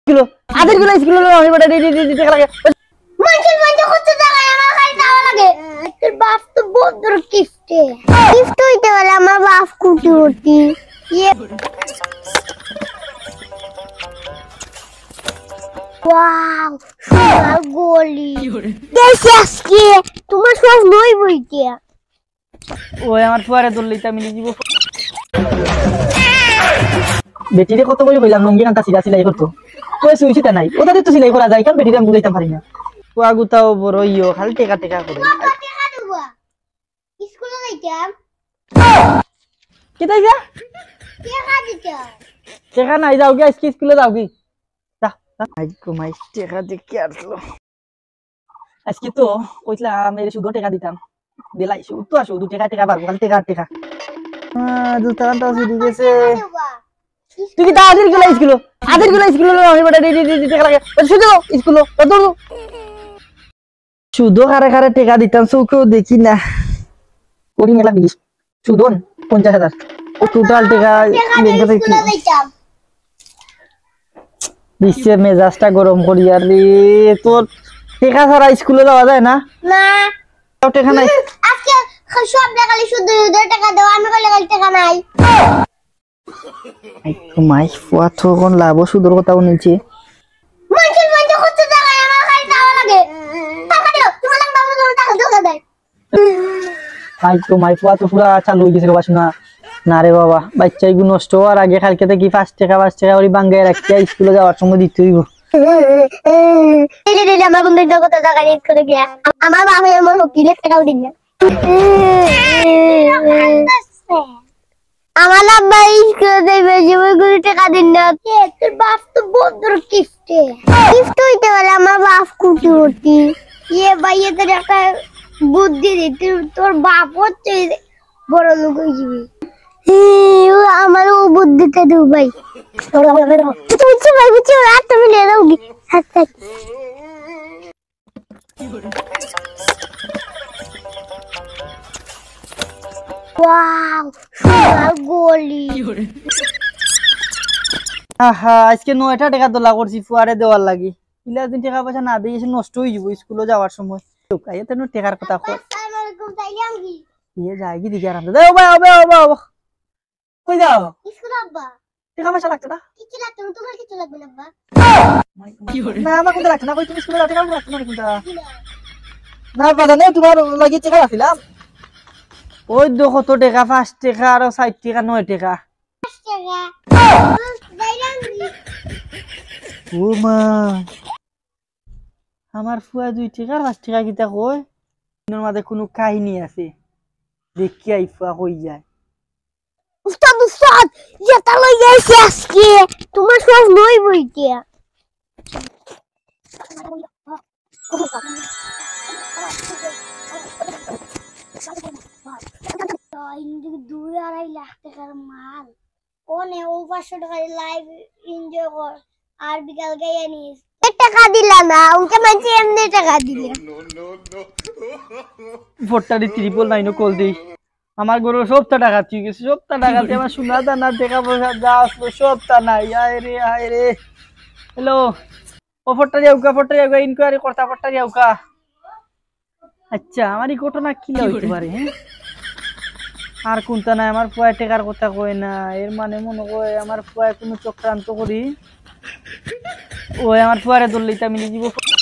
school আদের গুলো school আমি বড় টাকা লাগে মানুষের মধ্যে কত টাকা আমার খালি টাকা লাগে তোর বাপ তো বড় গিফটে গিফট হইতে বলে আমার বাপ কুটি উঠি ইয়ে ওয়াও সোনার গলি দেখি আজকে তোমার সব নই বইতে ওই আমার ফুয়ারে দললিতা মিলি দিব বেটিরে কত বই কইলাম লঙ্গি কান্তা সিলা সিলাই করতো কই সুইছিতা নাই ওটাতে তো সিলাই করা যায় কারণ বেটিরে আমি বুঝাইতাম পারি না ফুয়া গুতাও বড় ইয়ো খালি টেকা টেকা করে টাকা দেব স্কুলে যাইতাম কি তাইগা টাকা দিতাম টেকা নাই যাও কি আজকে স্কুলে যাও কি যা আই কমাই টেকা দেখি আসলো আজকে তো কইছিলাম এর শুধু টেকা দিতাম দিলাই শুধু আসো দু টাকা টাকা পারবো খালি টেকা টেকা দুটা তো শুধু গেছে তুই কি আদের গুলো স্কুল আমি বড় টাকা লাগে শুধু স্কুল কত শুধু কারে কারে টাকা দিতাম চৌকেও দেখি না করি মেলা বিলিস শুধু 50,000 ও টোটাল টাকা বিশ্বে মেজাজটা গরম করি আর রে তোর টাকা ছাড়া স্কুলে যাওয়া যায় না না টাকা নাই আজকে সব টাকা শুধু টাকা দাও আমি বলে টাকা নাই মাই ফুয়া তো কোন লাভ সুদর কথাও নিচে মানুষের মধ্যে কত টাকা আমার খালি টাকা লাগে টাকা দাও তোমার বাবা তোমার টাকা দেয় মাই ফুয়া তো পুরা চালু হয়ে গেছে বাবা শোনা না রে বাবা বাচ্চা এগুলো নষ্ট হওয়ার আগে কালকে থেকে 5 টাকা করে বাঙ্গায় রাখতে স্কুলে যাওয়ার সময় দিতে হইব আমার বন্ধুদের কত টাকা নিয়ে করে গিয়া আমার বাবা আমার হকিলের টাকাও দিন না আমার আব্বা স্কুলে দেবে জীবনগুলো টাকা দিন না তোর বাপ তো বড় গিফটে গিফট হইতে বলে আমার বাপ কুটি উঠি ইয়ে ভাইয়ে তোর একটা বুদ্ধি দিতে তোর বাপ হচ্ছে বড় লোক হয়ে যাবে আমার ও বুদ্ধিটা দেব ভাই বুঝছি ভাই বুঝছি আর তুমি নিয়ে যাও কি আচ্ছা ওয়াও সোনার গলি আহা আজকে 9টা টাকা দলা করছি ফুয়ারে দেওয়ার লাগি ইলা দিন টাকা পয়সা না দিয়ে এসে নষ্ট হয়ে যাব স্কুলে যাওয়ার সময় লুকাইয়া তেন টাকার কথা কই আসসালামু আলাইকুম তাইলাম কি ইয়ে যাই কি দিকে আরাম দাও বাবা কই যাও স্কুল আব্বা টাকা পয়সা লাগতো না কিছু লাগবে না তোমার কিছু লাগবে না আব্বা না আমার কোনটা লাগতো না কই তুমি স্কুলে যাও টাকা লাগতো না কোনটা না বাবা না তোমার লাগি টাকা রাখিলাম ওই দেখো তো টাকা 5 টাকা আর 60 টাকা 9 টাকা ও মা আমার ফুয়া 2 টাকা 5 টাকা কিটা কই এর মধ্যে কোনো কাহিনী আছে দেখি আই ফুয়া কই যায় উস্তাদ যেটা লই যাইছি আজকে তোমার সব নই বইতে দুই আড়াই লাখ টাকার মাল কোনে ও 500 টাকা লাইভ এনজয় কর আর বিকাল গাইয়া নিস টাকা দিলা না ওকে মাঝে এমনি টাকা দিলে ফোরটারি 999 কল দেই আমার গরু সবটা টাকা ঠিক আছে সবটা টাকাতে আমার সোনা দানা টাকা পয়সা যা আসলো সবটা নাই আয় রে হ্যালো ও ফোরটারি আউকা ইনকোয়ারি করতা ফোরটারি আউকা আচ্ছা আমার এই ঘটনা কি হইতে পারে হ্যাঁ আর কোনটা নাই আমার ফুয়া টাকার কথা কই না এর মানে মনে কই আমার ফুয়া কোনো চক্রান্ত করি ওই আমার ফুয়ারে দললিতা মিলি দিব